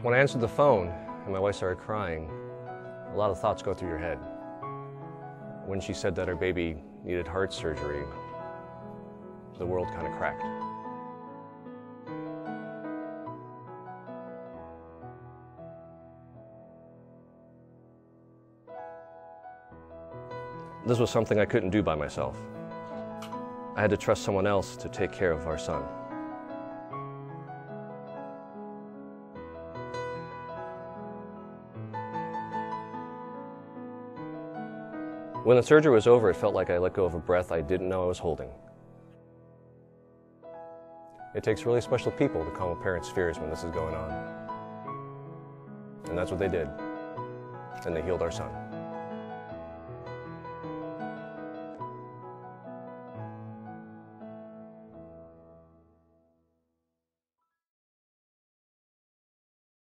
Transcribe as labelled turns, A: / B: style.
A: When I answered the phone and my wife started crying, a lot of thoughts go through your head. When she said that her baby needed heart surgery, the world kind of cracked. This was something I couldn't do by myself. I had to trust someone else to take care of our son. When the surgery was over, it felt like I let go of a breath I didn't know I was holding. It takes really special people to calm a parent's fears when this is going on. And that's what they did. And they healed our son.